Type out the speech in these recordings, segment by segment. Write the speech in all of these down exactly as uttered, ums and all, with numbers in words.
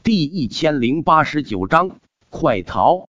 第一千零八十九章快逃。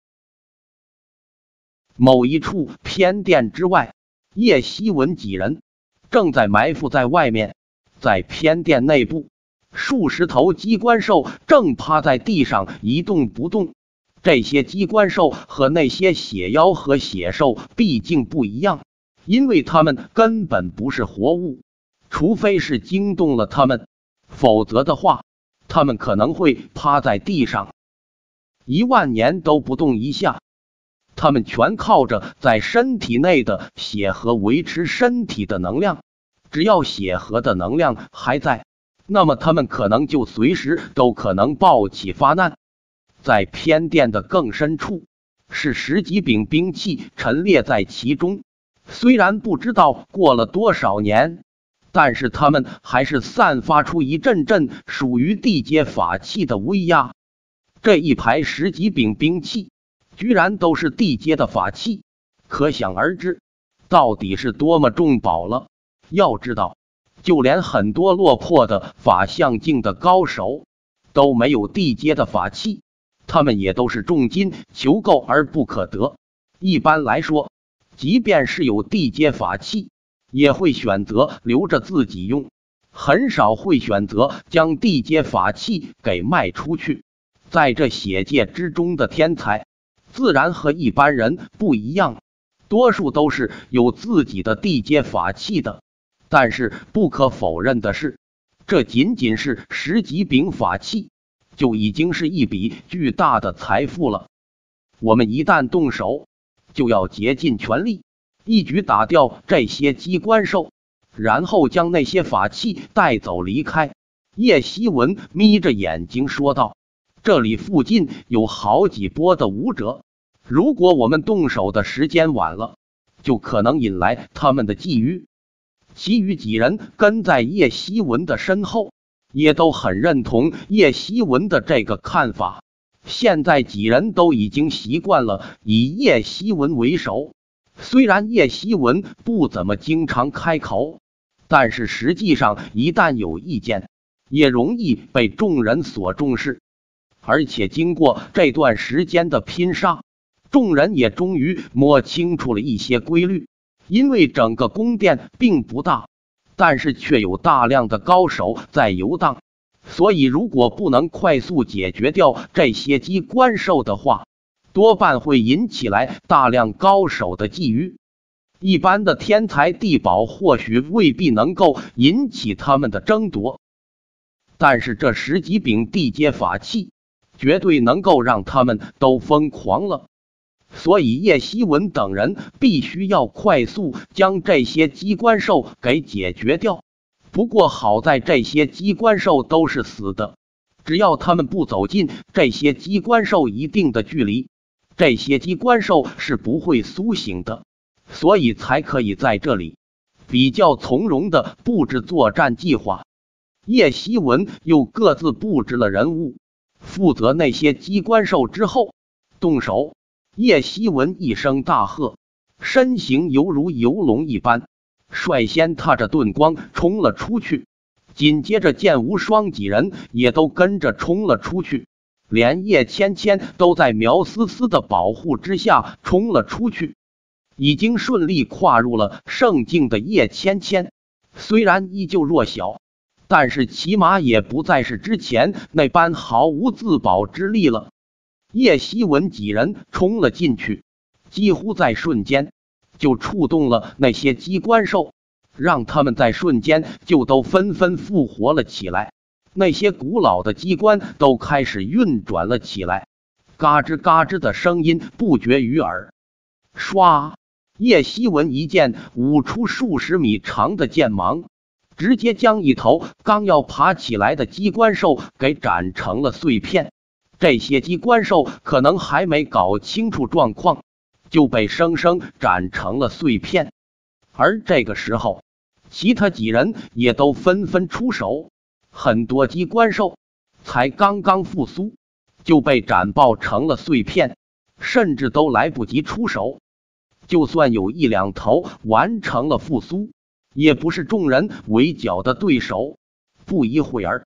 某一处偏殿之外，叶希文几人正在埋伏在外面。在偏殿内部，数十头机关兽正趴在地上一动不动。这些机关兽和那些血妖和血兽毕竟不一样，因为它们根本不是活物，除非是惊动了它们，否则的话，它们可能会趴在地上一万年都不动一下。它们全靠着在身体内的血核维持身体的能量，只要血核的能量还在，那么它们可能就随时都可能暴起发难。在偏殿的更深处，是十几柄兵器陈列在其中。虽然不知道过了多少年，但是它们还是散发出一阵阵属于地阶法器的威压。这一排十几柄兵器居然都是地阶的法器，可想而知，到底是多么重宝了。要知道，就连很多落魄的法相境的高手都没有地阶的法器，他们也都是重金求购而不可得。一般来说，即便是有地阶法器，也会选择留着自己用，很少会选择将地阶法器给卖出去。在这血界之中的天才，自然和一般人不一样，多数都是有自己的地阶法器的。但是不可否认的是，这仅仅是十几柄法器，就已经是一笔巨大的财富了。我们一旦动手，就要竭尽全力，一举打掉这些机关兽，然后将那些法器带走离开。叶希文眯着眼睛说道，这里附近有好几波的武者，如果我们动手的时间晚了，就可能引来他们的觊觎。其余几人跟在叶希文的身后，也都很认同叶希文的这个看法。现在几人都已经习惯了以叶希文为首，虽然叶希文不怎么经常开口，但是实际上一旦有意见，也容易被众人所重视。而且经过这段时间的拼杀，众人也终于摸清楚了一些规律。因为整个宫殿并不大，但是却有大量的高手在游荡，所以如果不能快速解决掉这些机关兽的话，多半会引起来大量高手的觊觎。一般的天才地宝或许未必能够引起他们的争夺，但是这十几柄地阶法器绝对能够让他们都疯狂了。所以叶希文等人必须要快速将这些机关兽给解决掉。不过好在这些机关兽都是死的，只要他们不走进这些机关兽一定的距离，这些机关兽是不会苏醒的，所以才可以在这里比较从容的布置作战计划。叶希文又各自布置了人物，负责那些机关兽之后动手。叶希文一声大喝，身形犹如游龙一般，率先踏着盾光冲了出去。紧接着剑无双几人也都跟着冲了出去，连叶芊芊都在苗思思的保护之下冲了出去。已经顺利跨入了圣境的叶芊芊，虽然依旧弱小，但是起码也不再是之前那般毫无自保之力了。叶希文几人冲了进去，几乎在瞬间就触动了那些机关兽，让他们在瞬间就都纷纷复活了起来。那些古老的机关都开始运转了起来，嘎吱嘎吱的声音不绝于耳。唰，叶希文一剑舞出数十米长的剑芒，直接将一头刚要爬起来的机关兽给斩成了碎片。这些机关兽可能还没搞清楚状况，就被生生斩成了碎片。而这个时候，其他几人也都纷纷出手，很多机关兽才刚刚复苏，就被斩爆成了碎片，甚至都来不及出手。就算有一两头完成了复苏，也不是众人围剿的对手。不一会儿，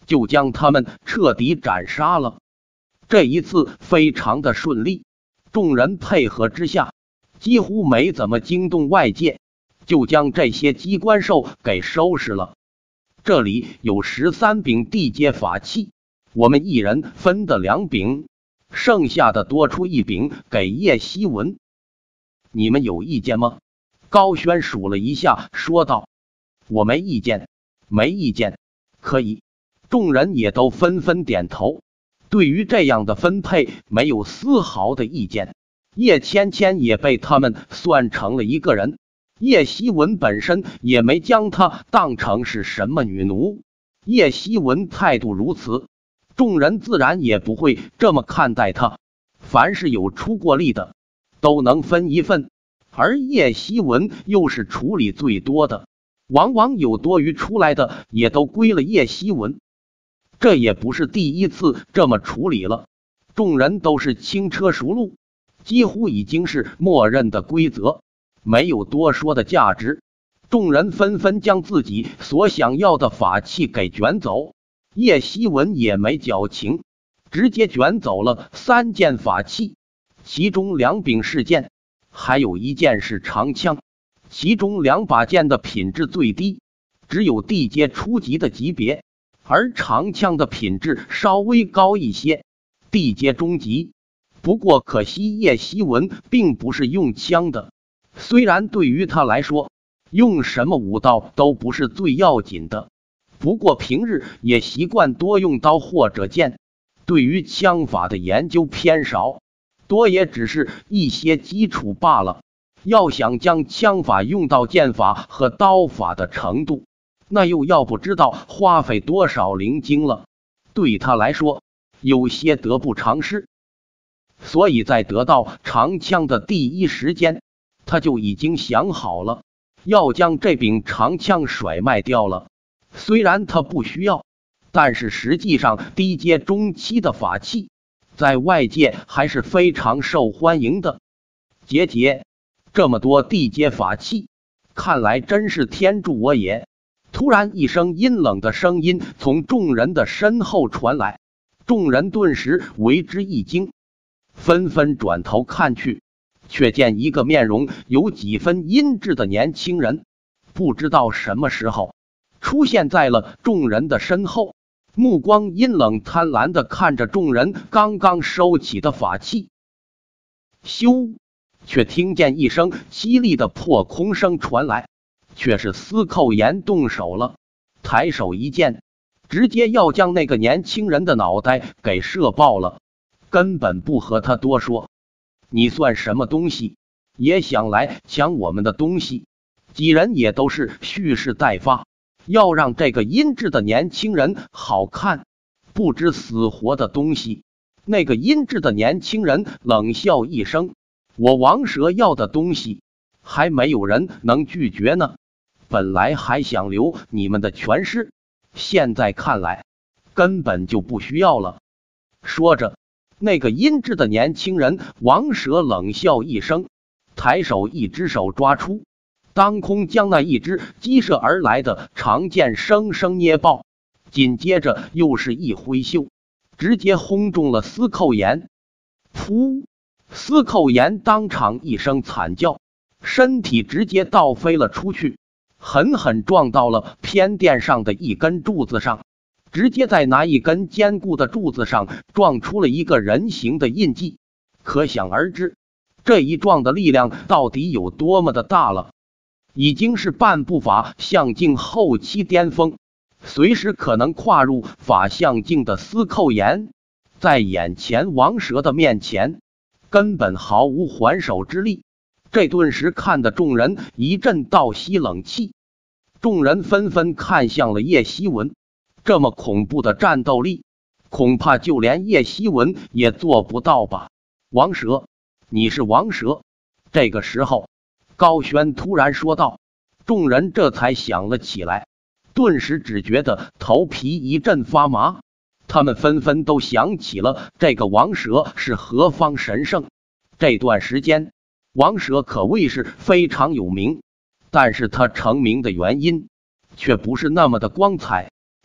就将他们彻底斩杀了。这一次非常的顺利，众人配合之下，几乎没怎么惊动外界，就将这些机关兽给收拾了。这里有十三柄地阶法器，我们一人分的两柄，剩下的多出一柄给叶希文。你们有意见吗？高轩数了一下，说道：我没意见，没意见，可以。众人也都纷纷点头，对于这样的分配没有丝毫的意见。叶芊芊也被他们算成了一个人，叶希文本身也没将她当成是什么女奴。叶希文态度如此，众人自然也不会这么看待她。凡是有出过力的，都能分一份，而叶希文又是处理最多的，往往有多余出来的也都归了叶希文。这也不是第一次这么处理了，众人都是轻车熟路，几乎已经是默认的规则，没有多说的价值。众人纷纷将自己所想要的法器给卷走，叶希文也没矫情，直接卷走了三件法器，其中两柄是剑，还有一件是长枪。其中两把剑的品质最低，只有地阶初级的级别，而长枪的品质稍微高一些，地阶中级。不过可惜叶希文并不是用枪的，虽然对于他来说用什么武道都不是最要紧的，不过平日也习惯多用刀或者剑，对于枪法的研究偏少，多也只是一些基础罢了。要想将枪法用到剑法和刀法的程度，那又要不知道花费多少灵晶了。对他来说，有些得不偿失。所以在得到长枪的第一时间，他就已经想好了，要将这柄长枪甩卖掉了。虽然他不需要，但是实际上低阶中期的法器，在外界还是非常受欢迎的。姐姐，这么多地阶法器，看来真是天助我也。突然一声阴冷的声音从众人的身后传来，众人顿时为之一惊，纷纷转头看去，却见一个面容有几分阴鸷的年轻人，不知道什么时候出现在了众人的身后，目光阴冷贪婪地看着众人刚刚收起的法器。咻！却听见一声凄厉的破空声传来，却是司寇炎动手了，抬手一剑，直接要将那个年轻人的脑袋给射爆了，根本不和他多说。你算什么东西，也想来抢我们的东西？几人也都是蓄势待发，要让这个阴鸷的年轻人好看，不知死活的东西。那个阴鸷的年轻人冷笑一声，我王蛇要的东西，还没有人能拒绝呢。本来还想留你们的全尸，现在看来根本就不需要了。说着，那个阴鸷的年轻人王蛇冷笑一声，抬手一只手抓出，当空将那一只激射而来的长剑生生捏爆，紧接着又是一挥袖，直接轰中了司寇炎。噗！司寇炎当场一声惨叫，身体直接倒飞了出去，狠狠撞到了偏殿上的一根柱子上，直接在那一根坚固的柱子上撞出了一个人形的印记。可想而知，这一撞的力量到底有多么的大了。已经是半步法相境后期巅峰，随时可能跨入法相境的司寇炎，在眼前王蛇的面前根本毫无还手之力。这顿时看得众人一阵倒吸冷气，众人纷纷看向了叶希文。这么恐怖的战斗力，恐怕就连叶希文也做不到吧。王蛇，你是王蛇。这个时候高轩突然说道，众人这才想了起来，顿时只觉得头皮一阵发麻。他们纷纷都想起了这个王蛇是何方神圣。这段时间王蛇可谓是非常有名，但是他成名的原因却不是那么的光彩。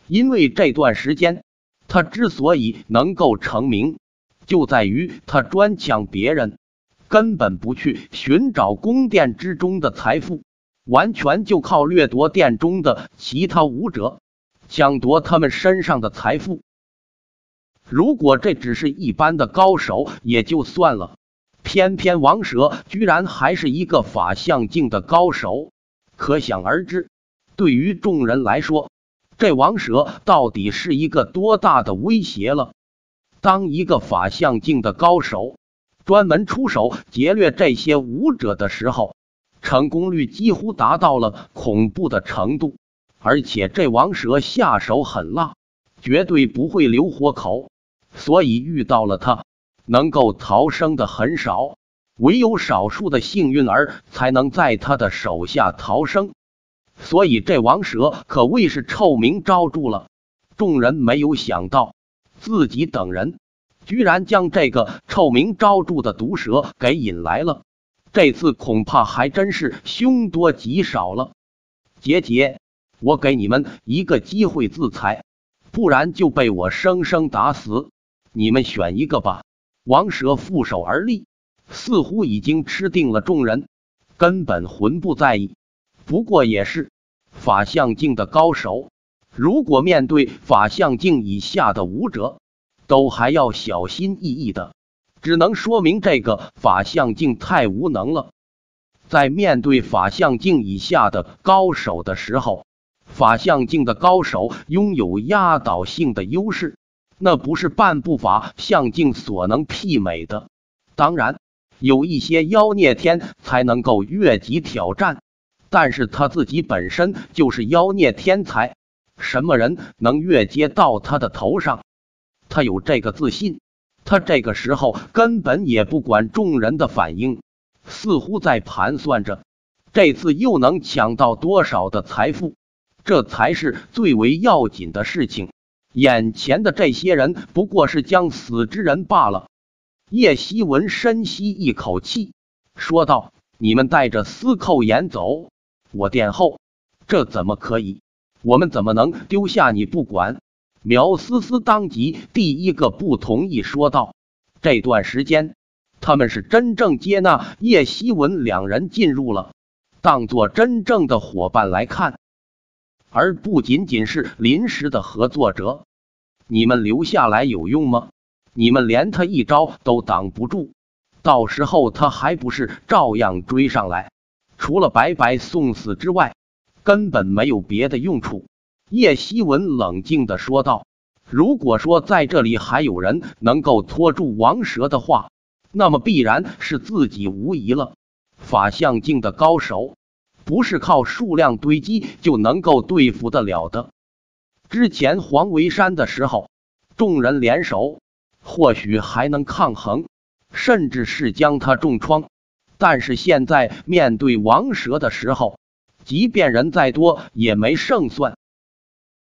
因为这段时间他之所以能够成名，就在于他专抢别人，根本不去寻找宫殿之中的财富，完全就靠掠夺殿中的其他武者，抢夺他们身上的财富。如果这只是一般的高手也就算了，偏偏王蛇居然还是一个法相境的高手，可想而知，对于众人来说，这王蛇到底是一个多大的威胁了。当一个法相境的高手专门出手劫掠这些武者的时候，成功率几乎达到了恐怖的程度，而且这王蛇下手狠辣，绝对不会留活口，所以遇到了他，能够逃生的很少，唯有少数的幸运儿才能在他的手下逃生。所以这王蛇可谓是臭名昭著了。众人没有想到，自己等人居然将这个臭名昭著的毒蛇给引来了，这次恐怕还真是凶多吉少了。姐姐，我给你们一个机会自裁，不然就被我生生打死，你们选一个吧。王蛇负手而立，似乎已经吃定了众人，根本浑不在意。不过也是，法相境的高手，如果面对法相境以下的武者，都还要小心翼翼的，只能说明这个法相境太无能了。在面对法相境以下的高手的时候，法相境的高手拥有压倒性的优势，那不是半步法相境所能媲美的。当然，有一些妖孽天才能够越级挑战，但是他自己本身就是妖孽天才，什么人能越阶到他的头上？他有这个自信，他这个时候根本也不管众人的反应，似乎在盘算着这次又能抢到多少的财富，这才是最为要紧的事情。眼前的这些人不过是将死之人罢了。叶希文深吸一口气，说道：你们带着司寇言走，我殿后，这怎么可以？我们怎么能丢下你不管？苗思思当即第一个不同意，说道：这段时间他们是真正接纳叶希文两人进入了，当作真正的伙伴来看，而不仅仅是临时的合作者。你们留下来有用吗？你们连他一招都挡不住，到时候他还不是照样追上来，除了白白送死之外，根本没有别的用处。叶希文冷静地说道：如果说在这里还有人能够拖住王蛇的话，那么必然是自己无疑了。法相境的高手不是靠数量堆积就能够对付得了的。之前黄维山的时候，众人联手或许还能抗衡，甚至是将他重创，但是现在面对王蛇的时候，即便人再多也没胜算。